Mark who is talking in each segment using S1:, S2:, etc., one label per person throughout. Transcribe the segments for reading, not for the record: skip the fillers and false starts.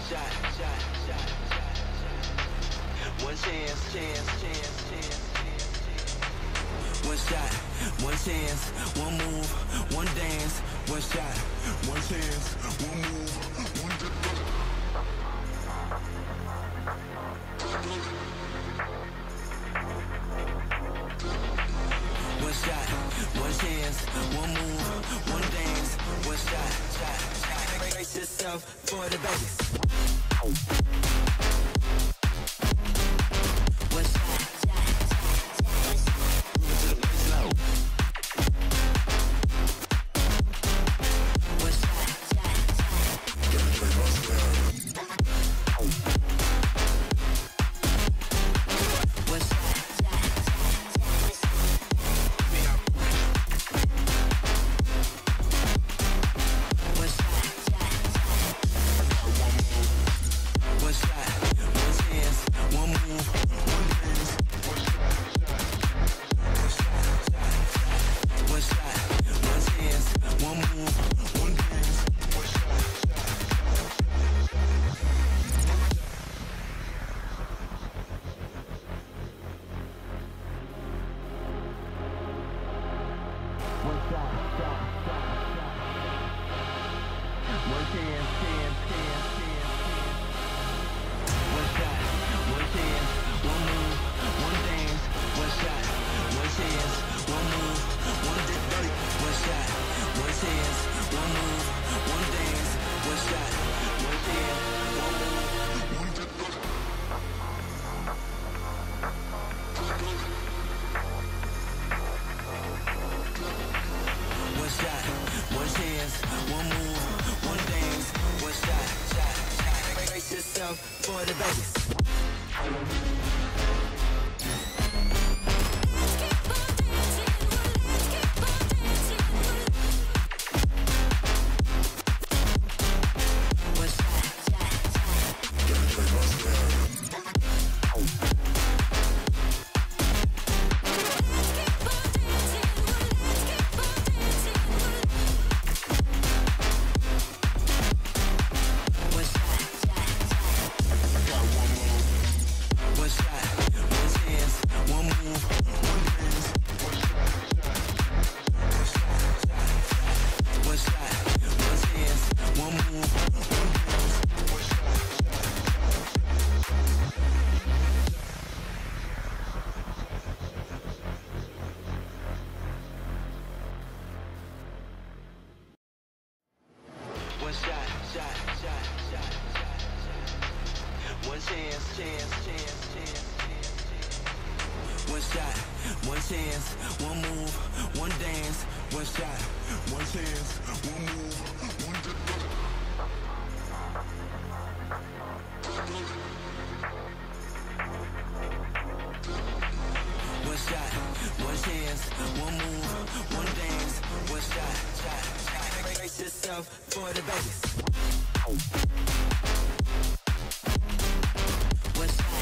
S1: One chance, one shot, one chance, one move, one dance, one shot, one chance, one move, one dance. One shot, one chance, one move, one dance, one shot. Brace yourself for the bass. One shot. For the bass. One shot. One chance. One shot, one chance, one move, one dance, one shot, one chance, one move, one dance. One shot, one chance, one move, one dance, one shot. Brace yourself for the bass. One shot.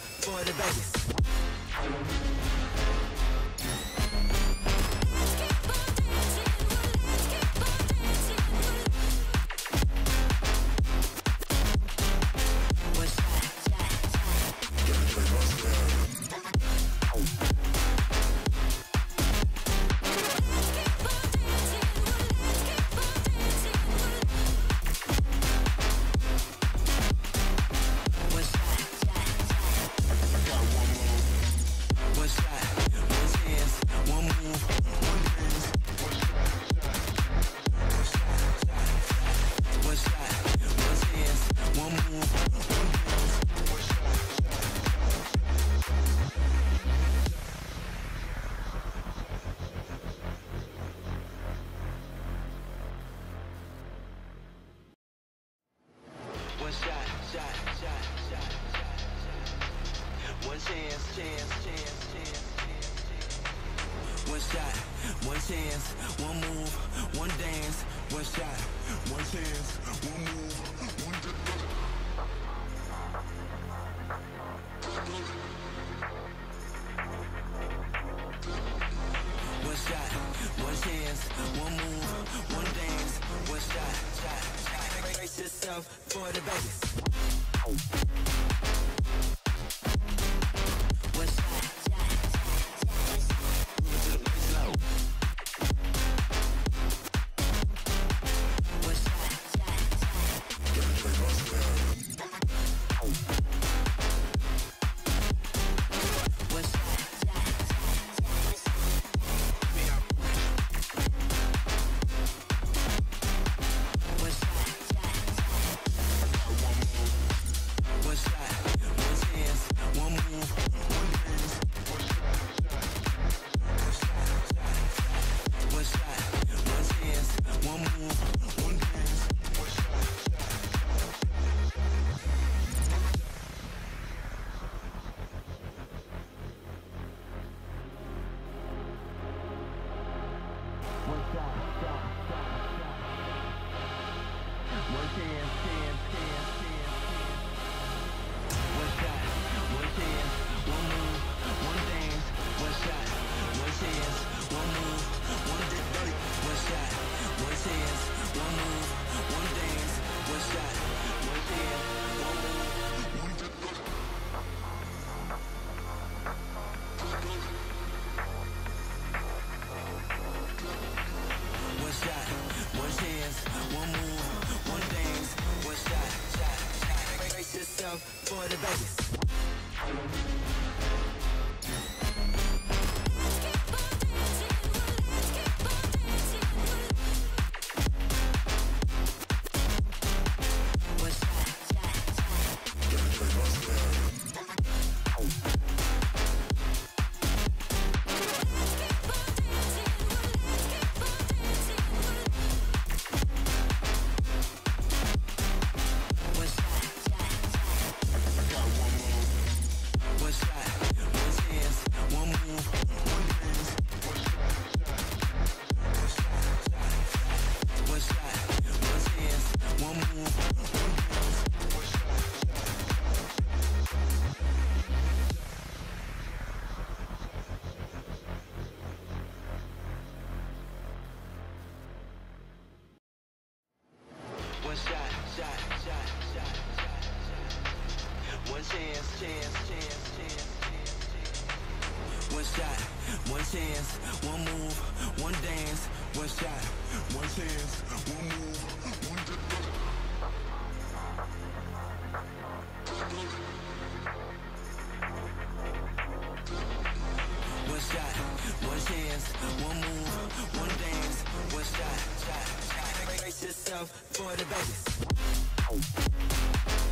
S1: for the babies. One shot, one chance, one move, one dance. One shot, one chance, one move, one dance. One shot, one chance, one move, one dance. One shot. Brace yourself for the babies. For the babies. One shot. One chance. One shot, one chance, one move, one dance. One shot, one chance, one move, one dance. One shot, one chance, one move, one dance. One shot. Brace yourself for the babies.